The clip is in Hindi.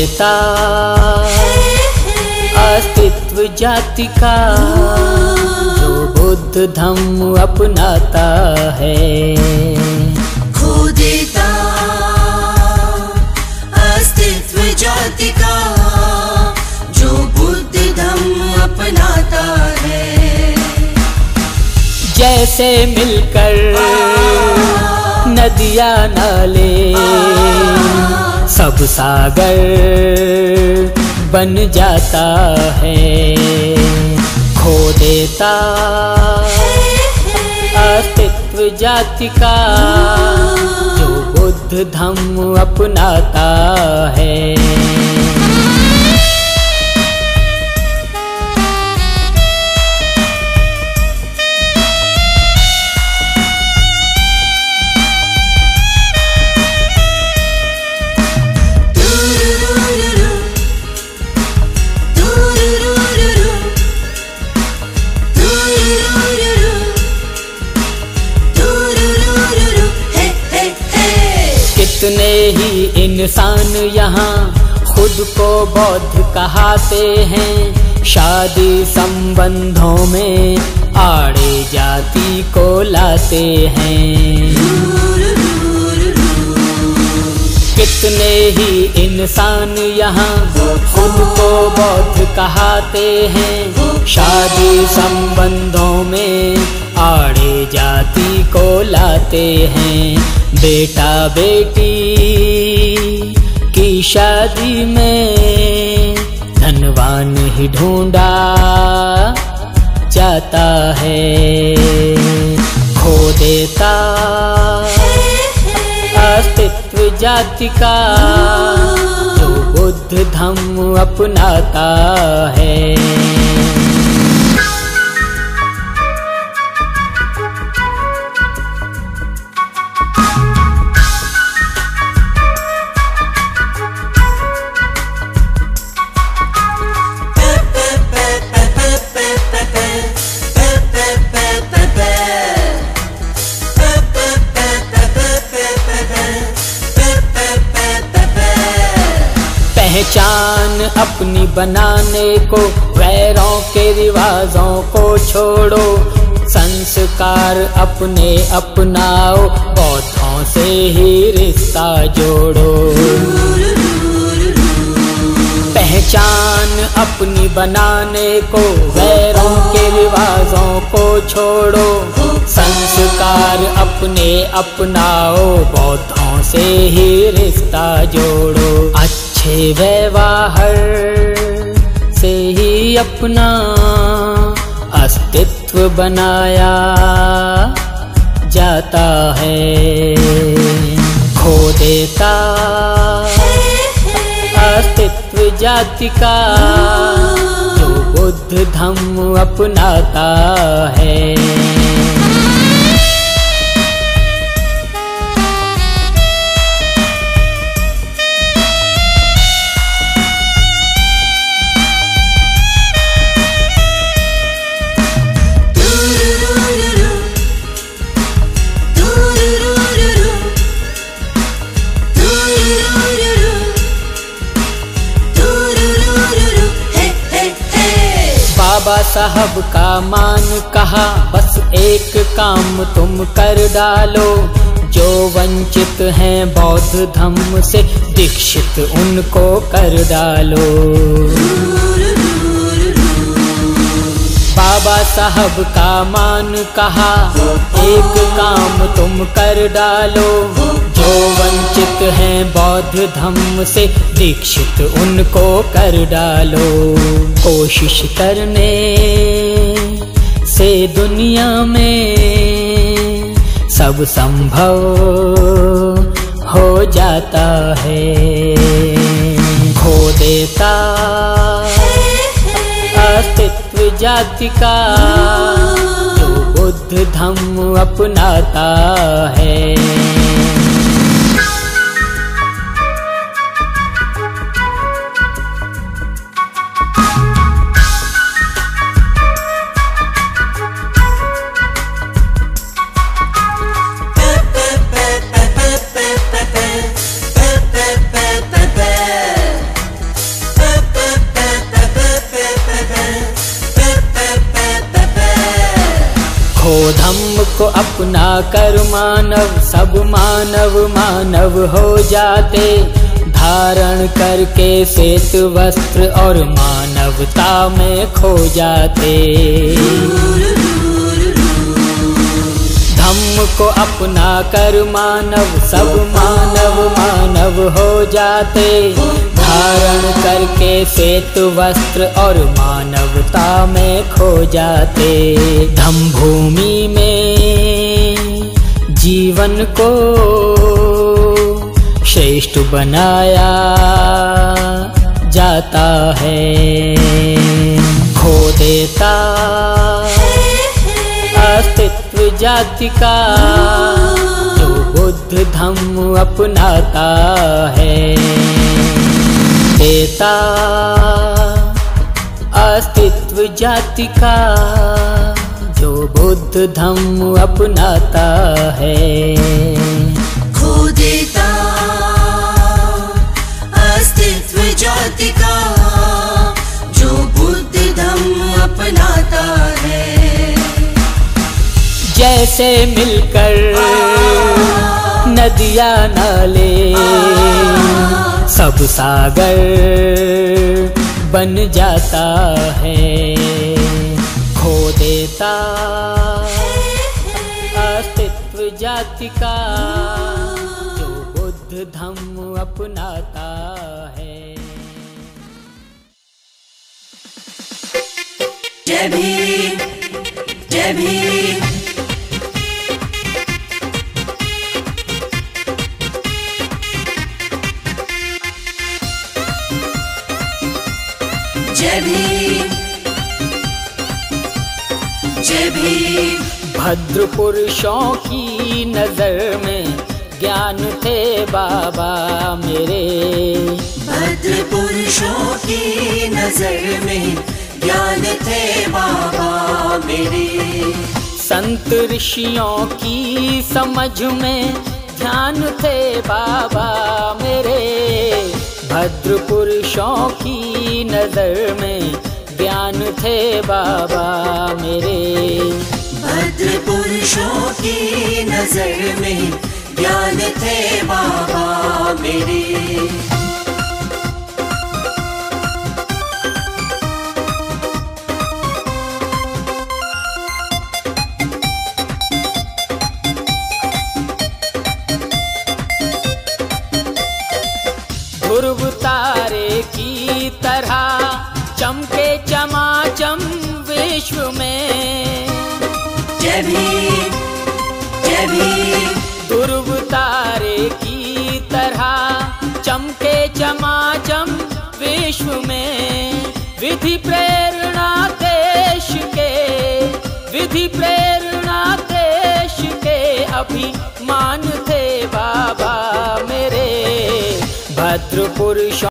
देता अस्तित्व जाति का जो बुद्ध धम्म अपनाता है। खो देता अस्तित्व जाति का जो बुद्ध धम्म अपनाता है। जैसे मिलकर नदियाँ नाले सब सागर बन जाता है। खो देता अस्तित्व जाति का जो बुद्ध धम्म अपनाता है। कितने ही इंसान यहाँ खुद को बौद्ध कहते हैं। शादी संबंधों में आड़े जाति को लाते हैं। कितने ही इंसान यहाँ खुद को बौद्ध कहते हैं। शादी संबंधों में आड़े जाति को लाते हैं। बेटा बेटी की शादी में धनवान ही ढूंढा जाता है। खो देता अस्तित्व जाति का जो बुद्ध धम्म अपनाता है। पहचान अपनी बनाने को वैरों के रिवाजों को छोड़ो। संस्कार अपने अपनाओ, बौद्धों से ही रिश्ता जोड़ो। पहचान अपनी बनाने को वैरों के रिवाजों को छोड़ो। संस्कार अपने अपनाओ, बौद्धों से ही रिश्ता जोड़ो। अच्छे व्यवहार से ही अपना अस्तित्व बनाया जाता है। खो देता अस्तित्व जाति का जो बुद्ध धम्म अपनाता है। बाबा साहब का मान कहा, बस एक काम तुम कर डालो। जो वंचित हैं बौद्ध धम्म से दीक्षित उनको कर डालो। बाबा साहब का मान कहा, एक काम तुम कर डालो। जो वंचित हैं बौद्ध धम्म से दीक्षित उनको कर डालो। कोशिश करने से दुनिया में सब संभव हो जाता है। खो देता अस्तित्व जाति का जो बुद्ध धम्म अपनाता है। खो धम्म को अपना कर मानव सब मानव मानव हो जाते। धारण करके श्वेत वस्त्र और मानवता में खो जाते। धम्म को अपना कर मानव सब मानव मानव हो जाते। धारण करके श्वेत वस्त्र और मानवता में खो जाते। धम्म भूमि में जीवन को श्रेष्ठ बनाया जाता है। खो देता अस्तित्व जाति का जो बुद्ध धम्म अपनाता है। देता अस्तित्व जाति का जो बुद्ध धम्म अपनाता है। खो देता अस्तित्व जाति का जो बुद्ध धम्म अपनाता है। जैसे मिलकर नदियाँ नाले सब सागर बन जाता है। खो देता अस्तित्व जाति का जो बुद्ध धम्म अपनाता है। जय भीम, जय भीम। जय भीम, जय भीम। भद्र पुरुषों की नजर में ज्ञान थे बाबा मेरे। भद्र पुरुषों की नजर में ज्ञान थे बाबा मेरे। संत ऋषियों की समझ में ध्यान थे बाबा मेरे। भद्र पुरुषों की नजर में ज्ञान थे बाबा मेरे। भद्र पुरुषों की नजर में ज्ञान थे बाबा मेरे। ध्रुव तारे की तरह चमके चमाचम विश्व में। जय भीम, जय भीम। ध्रुव तारे की तरह चमके चमाचम विश्व में। विधि प्रेरणा देश के, विधि प्रेरणा देश के अभिमान थे बाबा मेरे। भद्र पुरुषों